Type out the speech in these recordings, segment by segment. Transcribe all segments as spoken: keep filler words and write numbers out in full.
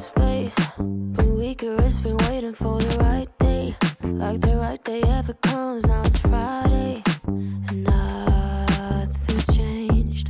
space. Been weaker, it's been waiting for the right day. Like the right day ever comes, now it's Friday. And nothing's changed.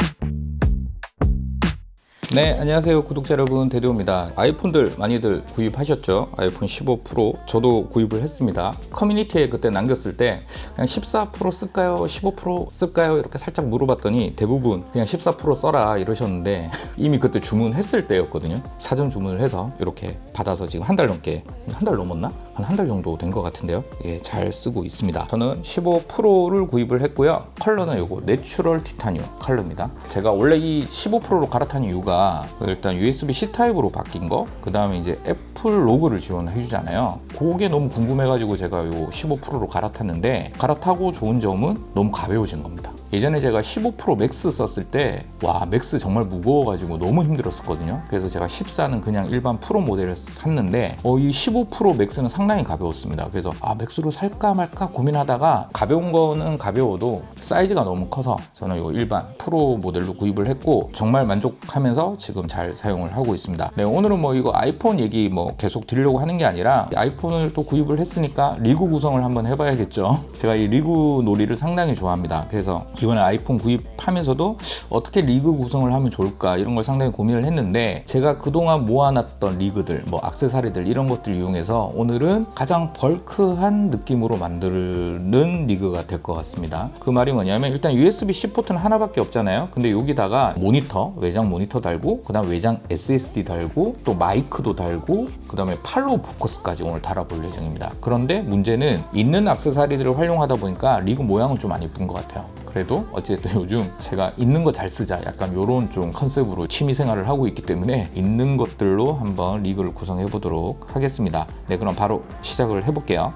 네, 안녕하세요 구독자 여러분, 대도입니다. 아이폰들 많이들 구입하셨죠? 아이폰 십오 프로 저도 구입을 했습니다. 커뮤니티에 그때 남겼을 때 그냥 십사 프로 쓸까요? 십오 프로 쓸까요? 이렇게 살짝 물어봤더니 대부분 그냥 십사 프로 써라 이러셨는데 이미 그때 주문했을 때였거든요. 사전 주문을 해서 이렇게 받아서 지금 한 달 넘게, 한 달 넘었나? 한 한 달 정도 된 것 같은데요. 예, 잘 쓰고 있습니다. 저는 십오 프로를 구입을 했고요. 컬러는 요거 내추럴 티타늄 컬러입니다. 제가 원래 이 십오 프로로 갈아탄 이유가 일단 유에스비 씨 타입으로 바뀐 거, 그 다음에 이제 애플 로그를 지원해 주잖아요. 그게 너무 궁금해 가지고 제가 요 십오 프로로 갈아탔는데, 갈아타고 좋은 점은 너무 가벼워진 겁니다. 예전에 제가 십오 프로 맥스 썼을 때 와, 맥스 정말 무거워 가지고 너무 힘들었었거든요. 그래서 제가 십사는 그냥 일반 프로 모델을 샀는데 어, 이 십오 프로 맥스는 상당히 가벼웠습니다. 그래서 아, 맥스로 살까 말까 고민하다가 가벼운 거는 가벼워도 사이즈가 너무 커서 저는 이 일반 프로 모델로 구입을 했고 정말 만족하면서 지금 잘 사용을 하고 있습니다. 네, 오늘은 뭐 이거 아이폰 얘기 뭐 계속 드리려고 하는 게 아니라 아이폰을 또 구입을 했으니까 리그 구성을 한번 해봐야겠죠. 제가 이 리그 놀이를 상당히 좋아합니다. 그래서 이번에 아이폰 구입하면서도 어떻게 리그 구성을 하면 좋을까 이런 걸 상당히 고민을 했는데, 제가 그동안 모아놨던 리그들, 뭐 액세서리들 이런 것들 이용해서 오늘은 가장 벌크한 느낌으로 만드는 리그가 될 것 같습니다. 그 말이 뭐냐면 일단 유에스비 씨 포트는 하나밖에 없잖아요. 근데 여기다가 모니터, 외장 모니터 달고 그 다음 외장 에스에스디 달고 또 마이크도 달고 그 다음에 팔로우 포커스까지 오늘 달아볼 예정입니다. 그런데 문제는 있는 액세서리들을 활용하다 보니까 리그 모양은 좀 안 예쁜 것 같아요. 그래도 어쨌든 요즘 제가 있는 거 잘 쓰자 약간 요런 좀 컨셉으로 취미 생활을 하고 있기 때문에 있는 것들로 한번 리그를 구성해 보도록 하겠습니다. 네, 그럼 바로 시작을 해볼게요.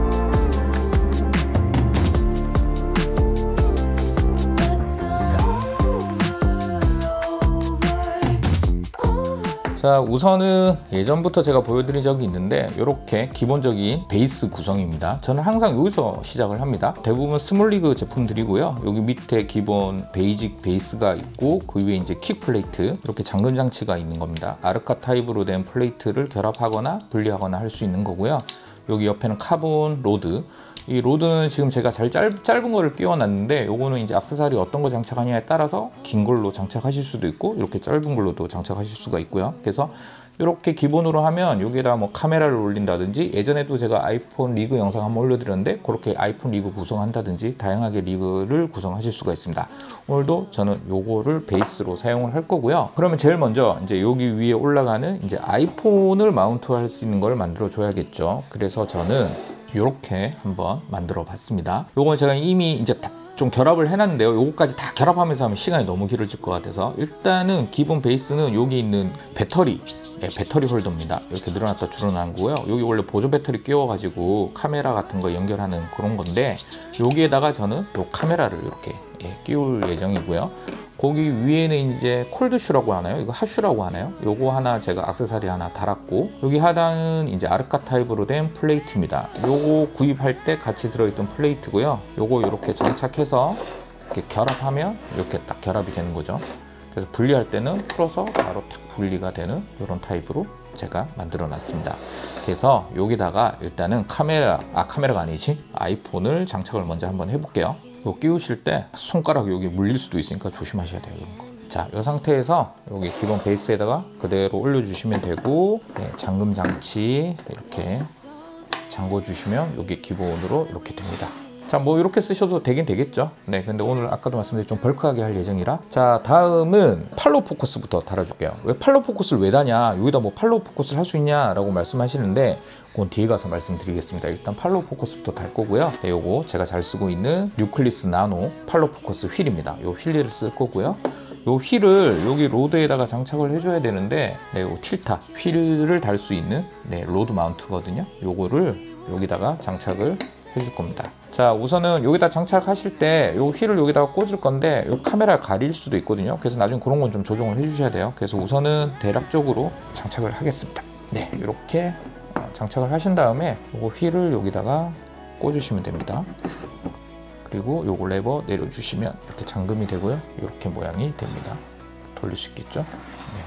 자, 우선은 예전부터 제가 보여드린 적이 있는데 이렇게 기본적인 베이스 구성입니다. 저는 항상 여기서 시작을 합니다. 대부분 스몰리그 제품들이고요. 여기 밑에 기본 베이직 베이스가 있고 그 위에 이제 킥 플레이트, 이렇게 잠금 장치가 있는 겁니다. 아르카 타입으로 된 플레이트를 결합하거나 분리하거나 할 수 있는 거고요. 여기 옆에는 카본 로드, 이 로드는 지금 제가 잘 짧, 짧은 거를 끼워놨는데 요거는 이제 액세서리 어떤 거 장착하냐에 따라서 긴 걸로 장착하실 수도 있고 이렇게 짧은 걸로도 장착하실 수가 있고요. 그래서 이렇게 기본으로 하면 여기다 뭐 카메라를 올린다든지, 예전에도 제가 아이폰 리그 영상 한번 올려드렸는데 그렇게 아이폰 리그 구성한다든지 다양하게 리그를 구성하실 수가 있습니다. 오늘도 저는 요거를 베이스로 사용을 할 거고요. 그러면 제일 먼저 이제 여기 위에 올라가는 이제 아이폰을 마운트할 수 있는 걸 만들어 줘야겠죠. 그래서 저는 이렇게 한번 만들어 봤습니다. 요건 제가 이미 이제 다 좀 결합을 해놨는데요. 요거까지 다 결합하면서 하면 시간이 너무 길어질 것 같아서 일단은 기본 베이스는 여기 있는 배터리, 네, 배터리 홀더입니다. 이렇게 늘어났다 줄어난 거고요. 여기 원래 보조 배터리 끼워가지고 카메라 같은 거 연결하는 그런 건데 여기에다가 저는 요 카메라를 이렇게 예, 끼울 예정이고요. 거기 위에는 이제 콜드슈라고 하나요? 이거 핫슈라고 하나요? 요거 하나 제가 액세서리 하나 달았고, 여기 하단은 이제 아르카 타입으로 된 플레이트입니다. 요거 구입할 때 같이 들어있던 플레이트고요. 요거 이렇게 장착해서 이렇게 결합하면 이렇게 딱 결합이 되는 거죠. 그래서 분리할 때는 풀어서 바로 딱 분리가 되는 이런 타입으로 제가 만들어 놨습니다. 그래서 여기다가 일단은 카메라, 아 카메라가 아니지 아이폰을 장착을 먼저 한번 해볼게요. 이거 끼우실 때 손가락 여기 물릴 수도 있으니까 조심하셔야 돼요. 이런 거. 자, 이 상태에서 여기 기본 베이스에다가 그대로 올려주시면 되고, 네, 잠금 장치 이렇게 잠궈 주시면 여기 기본으로 이렇게 됩니다. 자, 뭐 이렇게 쓰셔도 되긴 되겠죠. 네, 근데 오늘 아까도 말씀드린 좀 벌크하게 할 예정이라. 자, 다음은 팔로우 포커스부터 달아줄게요. 왜 팔로우 포커스를 왜 다냐, 여기다 뭐 팔로우 포커스를 할 수 있냐 라고 말씀하시는데 그건 뒤에 가서 말씀드리겠습니다. 일단 팔로우 포커스부터 달 거고요. 네, 요거 제가 잘 쓰고 있는 뉴클리스 나노 팔로우 포커스 휠입니다. 요 휠을 쓸 거고요. 요 휠을 여기 로드에다가 장착을 해줘야 되는데, 네, 요 틸타 휠을 달 수 있는 네, 로드 마운트거든요. 요거를 여기다가 장착을 해줄 겁니다. 자, 우선은 여기다 장착하실 때 요 휠을 여기다가 꽂을 건데 요 카메라 가릴 수도 있거든요. 그래서 나중에 그런 건 좀 조정을 해 주셔야 돼요. 그래서 우선은 대략적으로 장착을 하겠습니다. 네, 이렇게 장착을 하신 다음에 요 휠을 여기다가 꽂으시면 됩니다. 그리고 요거 레버 내려주시면 이렇게 잠금이 되고요. 이렇게 모양이 됩니다. 돌릴 수 있겠죠? 네.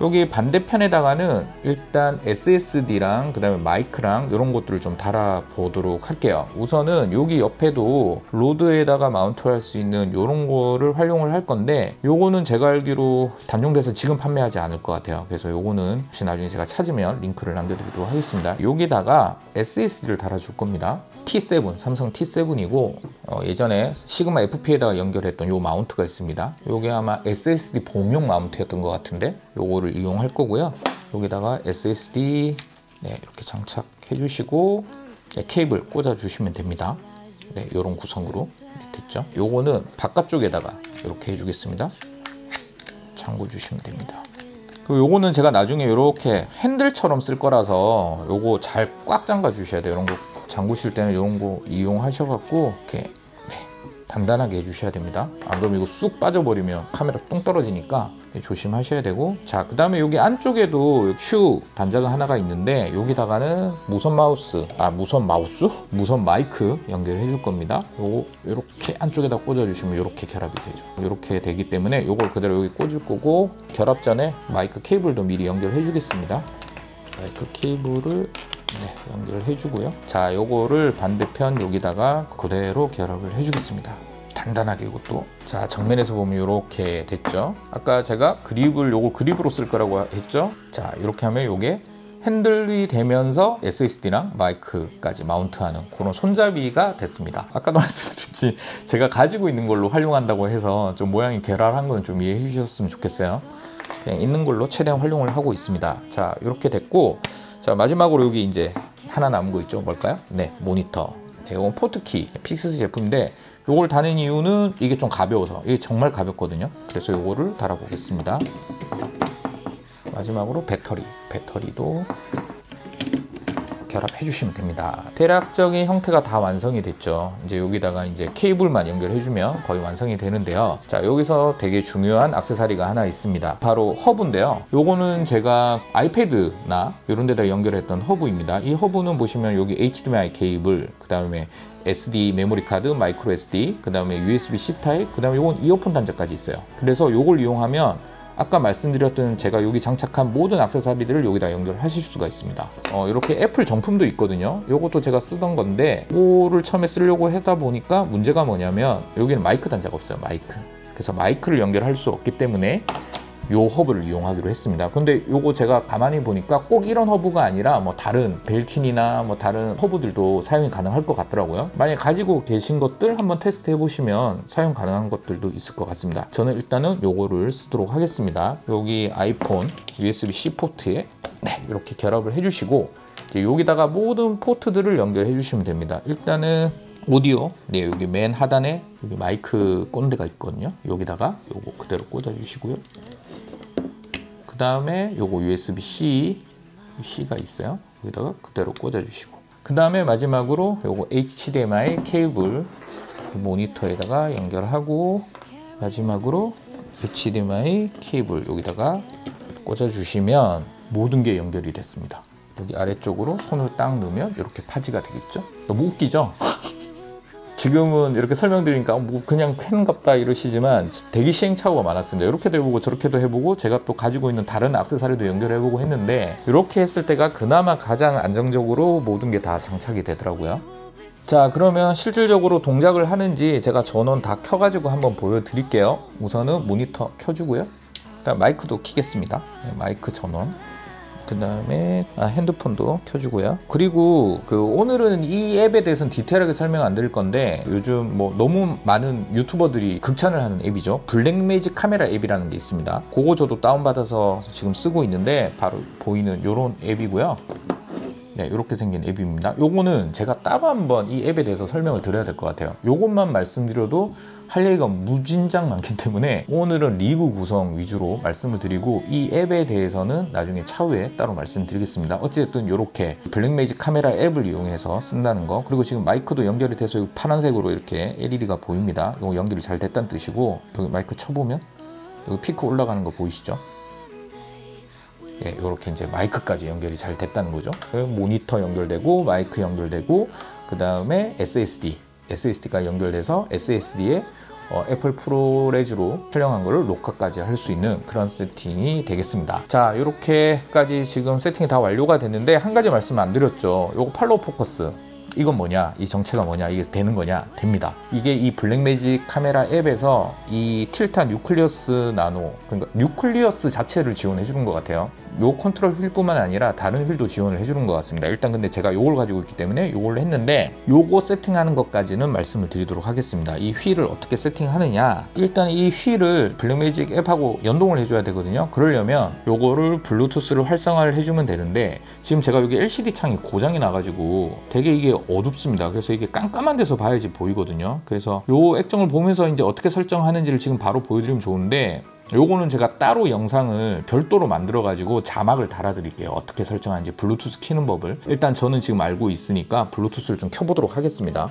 여기 반대편에다가는 일단 에스에스디랑 그 다음에 마이크랑 이런 것들을 좀 달아 보도록 할게요. 우선은 여기 옆에도 로드에다가 마운트할 수 있는 이런 거를 활용을 할 건데, 요거는 제가 알기로 단종돼서 지금 판매하지 않을 것 같아요. 그래서 요거는 혹시 나중에 제가 찾으면 링크를 남겨드리도록 하겠습니다. 여기다가 에스에스디를 달아줄 겁니다. 티 세븐, 삼성 티 세븐이고 어, 예전에 시그마 에프피에다가 연결했던 요 마운트가 있습니다. 요게 아마 에스에스디 봉용 마운트였던 것 같은데 요거를 이용할 거고요. 여기다가 에스에스디 네, 이렇게 장착해 주시고 네, 케이블 꽂아 주시면 됩니다. 네, 요런 구성으로 네, 됐죠. 요거는 바깥쪽에다가 이렇게 해주겠습니다. 잠궈 주시면 됩니다. 그리고 요거는 제가 나중에 이렇게 핸들처럼 쓸 거라서 요거 잘 꽉 잠가 주셔야 돼요. 이런 거 잠그실 때는 이런 거 이용하셔갖고 이렇게 네, 단단하게 해주셔야 됩니다. 안 그러면 이거 쑥 빠져버리면 카메라 똥 떨어지니까 조심하셔야 되고, 자, 그 다음에 여기 안쪽에도 슈 단자가 하나가 있는데 여기다가는 무선 마우스, 아 무선 마우스? 무선 마이크 연결해 줄 겁니다. 요거 이렇게 안쪽에다 꽂아주시면 이렇게 결합이 되죠. 이렇게 되기 때문에 요걸 그대로 여기 꽂을 거고, 결합 전에 마이크 케이블도 미리 연결해 주겠습니다. 마이크 케이블을 네, 연결해 주고요. 자, 요거를 반대편 여기다가 그대로 결합을 해 주겠습니다. 단단하게 이것도. 자, 정면에서 보면 이렇게 됐죠. 아까 제가 그립을 요거 그립으로 쓸 거라고 했죠. 자, 이렇게 하면 요게 핸들이 되면서 에스에스디랑 마이크까지 마운트하는 그런 손잡이가 됐습니다. 아까도 말씀드렸지 제가 가지고 있는 걸로 활용한다고 해서 좀 모양이 괴랄한 건 좀 이해해 주셨으면 좋겠어요. 그냥 있는 걸로 최대한 활용을 하고 있습니다. 자, 이렇게 됐고, 자, 마지막으로 여기 이제 하나 남은 거 있죠. 뭘까요? 네, 모니터. 네, 이건 포트키 픽스스 제품인데 요걸 다는 이유는 이게 좀 가벼워서, 이게 정말 가볍거든요. 그래서 요거를 달아 보겠습니다. 마지막으로 배터리 배터리도 결합해 주시면 됩니다. 대략적인 형태가 다 완성이 됐죠. 이제 여기다가 이제 케이블만 연결해 주면 거의 완성이 되는데요. 자, 여기서 되게 중요한 액세서리가 하나 있습니다. 바로 허브인데요. 요거는 제가 아이패드나 이런 데다 연결했던 허브입니다. 이 허브는 보시면 여기 에이치디엠아이 케이블, 그 다음에 에스디 메모리 카드, 마이크로 에스디, 그 다음에 유에스비-C 타입, 그 다음에 요건 이어폰 단자까지 있어요. 그래서 요걸 이용하면 아까 말씀드렸던 제가 여기 장착한 모든 액세서리들을 여기다 연결하실 수가 있습니다. 어, 이렇게 애플 정품도 있거든요. 요것도 제가 쓰던 건데 이거를 처음에 쓰려고 하다 보니까 문제가 뭐냐면 여기는 마이크 단자가 없어요. 마이크. 그래서 마이크를 연결할 수 없기 때문에 요 허브를 이용하기로 했습니다. 근데 요거 제가 가만히 보니까 꼭 이런 허브가 아니라 뭐 다른 벨킨이나 뭐 다른 허브들도 사용이 가능할 것 같더라고요. 만약에 가지고 계신 것들 한번 테스트 해보시면 사용 가능한 것들도 있을 것 같습니다. 저는 일단은 요거를 쓰도록 하겠습니다. 여기 아이폰 유에스비-C 포트에 네, 이렇게 결합을 해주시고 이제 여기다가 모든 포트들을 연결해 주시면 됩니다. 일단은 오디오, 네, 여기 맨 하단에 여기 마이크 꼰대가 있거든요. 여기다가 요거 그대로 꽂아 주시고요. 그 다음에 요거 유에스비-C C가 있어요. 여기다가 그대로 꽂아 주시고, 그 다음에 마지막으로 요거 에이치디엠아이 케이블 모니터에다가 연결하고, 마지막으로 에이치디엠아이 케이블 여기다가 꽂아 주시면 모든 게 연결이 됐습니다. 여기 아래쪽으로 손을 딱 넣으면 이렇게 파지가 되겠죠. 너무 웃기죠? 지금은 이렇게 설명드리니까 뭐 그냥 캔갑다 이러시지만 되게 시행착오가 많았습니다. 이렇게도 해보고 저렇게도 해보고 제가 또 가지고 있는 다른 액세서리도 연결해보고 했는데 이렇게 했을 때가 그나마 가장 안정적으로 모든 게 다 장착이 되더라고요. 자, 그러면 실질적으로 동작을 하는지 제가 전원 다 켜가지고 한번 보여드릴게요. 우선은 모니터 켜주고요. 일단 마이크도 켜겠습니다. 네, 마이크 전원. 그 다음에 아, 핸드폰도 켜주고요. 그리고 그 오늘은 이 앱에 대해서는 디테일하게 설명 안 드릴 건데 요즘 뭐 너무 많은 유튜버들이 극찬을 하는 앱이죠. 블랙매직 카메라 앱이라는 게 있습니다. 그거 저도 다운받아서 지금 쓰고 있는데 바로 보이는 요런 앱이고요. 네, 이렇게 생긴 앱입니다. 요거는 제가 따로 한번 이 앱에 대해서 설명을 드려야 될 것 같아요. 요것만 말씀드려도 할 얘기가 무진장 많기 때문에 오늘은 리그 구성 위주로 말씀을 드리고 이 앱에 대해서는 나중에 차후에 따로 말씀드리겠습니다. 어쨌든 이렇게 블랙매직 카메라 앱을 이용해서 쓴다는 거, 그리고 지금 마이크도 연결이 돼서 파란색으로 이렇게 엘이디가 보입니다. 이거 연결이 잘 됐다는 뜻이고, 여기 마이크 쳐보면 여기 피크 올라가는 거 보이시죠? 예, 이렇게 이제 마이크까지 연결이 잘 됐다는 거죠. 모니터 연결되고 마이크 연결되고 그 다음에 에스에스디 에스에스디가 연결돼서 에스에스디에 어, 애플 프로레즈로 촬영한 거를 녹화까지 할 수 있는 그런 세팅이 되겠습니다. 자, 이렇게까지 지금 세팅이 다 완료가 됐는데 한 가지 말씀 안 드렸죠. 요거 팔로우 포커스. 이건 뭐냐, 이 정체가 뭐냐, 이게 되는 거냐, 됩니다. 이게 이 블랙매직 카메라 앱에서 이 틸타 뉴클리어스 나노, 그러니까 뉴클리어스 자체를 지원해 주는 것 같아요. 요 컨트롤 휠뿐만 아니라 다른 휠도 지원을 해주는 것 같습니다. 일단 근데 제가 요걸 가지고 있기 때문에 요걸로 했는데, 요거 세팅하는 것까지는 말씀을 드리도록 하겠습니다. 이 휠을 어떻게 세팅하느냐, 일단 이 휠을 블랙매직 앱하고 연동을 해줘야 되거든요. 그러려면 요거를 블루투스를 활성화를 해주면 되는데, 지금 제가 여기 엘시디 창이 고장이 나가지고 되게 이게 어둡습니다. 그래서 이게 깜깜한 데서 봐야지 보이거든요. 그래서 요 액정을 보면서 이제 어떻게 설정하는지를 지금 바로 보여드리면 좋은데, 요거는 제가 따로 영상을 별도로 만들어 가지고 자막을 달아 드릴게요. 어떻게 설정하는지, 블루투스 키는 법을. 일단 저는 지금 알고 있으니까 블루투스를 좀 켜보도록 하겠습니다.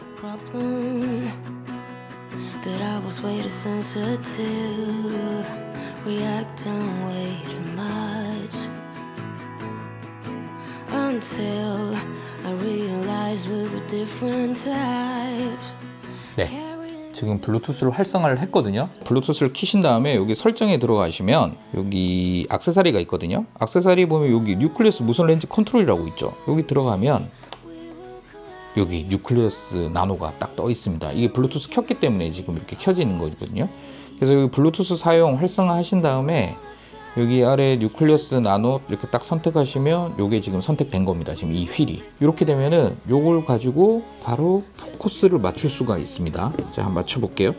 네, 지금 블루투스를 활성화를 했거든요. 블루투스를 키신 다음에 여기 설정에 들어가시면 여기 액세서리가 있거든요. 액세서리 보면 여기 뉴클리어스 무선 렌즈 컨트롤이라고 있죠. 여기 들어가면 여기 뉴클리어스 나노가 딱 떠 있습니다. 이게 블루투스 켰기 때문에 지금 이렇게 켜지는 거거든요. 그래서 여기 블루투스 사용 활성화 하신 다음에 여기 아래 뉴클리어스 나노 이렇게 딱 선택하시면 요게 지금 선택된 겁니다. 지금 이 휠이 이렇게 되면은 요걸 가지고 바로 포커스를 맞출 수가 있습니다. 자, 한번 맞춰 볼게요.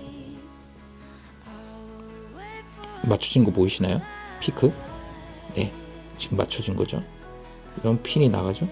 맞춰진 거 보이시나요? 피크. 네, 지금 맞춰진 거죠. 이런 핀이 나가죠.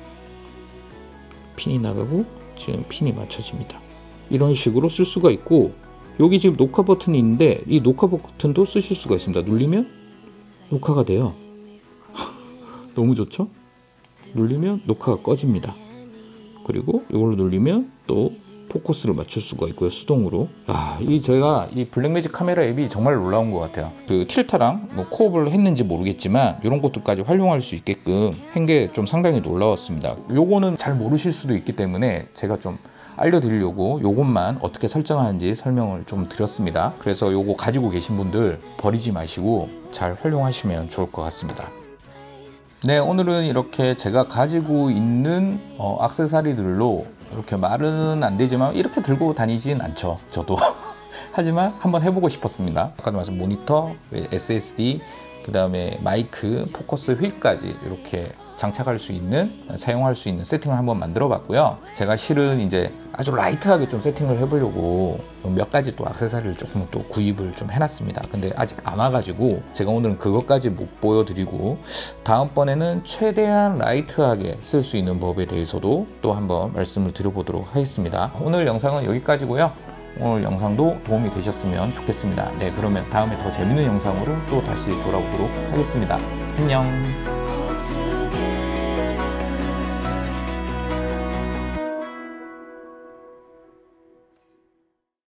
핀이 나가고 지금 핀이 맞춰집니다. 이런 식으로 쓸 수가 있고, 여기 지금 녹화 버튼이 있는데 이 녹화 버튼도 쓰실 수가 있습니다. 눌리면 녹화가 돼요. 너무 좋죠? 눌리면 녹화가 꺼집니다. 그리고 이걸로 눌리면 또 포커스를 맞출 수가 있고요, 수동으로. 아, 이 제가 이 블랙매직 카메라 앱이 정말 놀라운 것 같아요. 그 틸타랑 뭐 코업을 했는지 모르겠지만 이런 것들까지 활용할 수 있게끔 한 게 좀 상당히 놀라웠습니다. 요거는 잘 모르실 수도 있기 때문에 제가 좀 알려드리려고 요것만 어떻게 설정하는지 설명을 좀 드렸습니다. 그래서 요거 가지고 계신 분들 버리지 마시고 잘 활용하시면 좋을 것 같습니다. 네, 오늘은 이렇게 제가 가지고 있는 어, 액세서리들로 이렇게 말은 안 되지만 이렇게 들고 다니진 않죠, 저도. 하지만 한번 해보고 싶었습니다. 아까도 말씀 모니터, 에스에스디, 그 다음에 마이크, 포커스 휠까지 이렇게 장착할 수 있는, 사용할 수 있는 세팅을 한번 만들어 봤고요. 제가 실은 이제 아주 라이트하게 좀 세팅을 해보려고 몇 가지 또 액세서리를 조금 또 구입을 좀 해놨습니다. 근데 아직 안 와가지고 제가 오늘은 그것까지 못 보여드리고, 다음번에는 최대한 라이트하게 쓸 수 있는 법에 대해서도 또 한번 말씀을 드려보도록 하겠습니다. 오늘 영상은 여기까지고요. 오늘 영상도 도움이 되셨으면 좋겠습니다. 네, 그러면 다음에 더 재밌는 영상으로 또 다시 돌아오도록 하겠습니다. 안녕.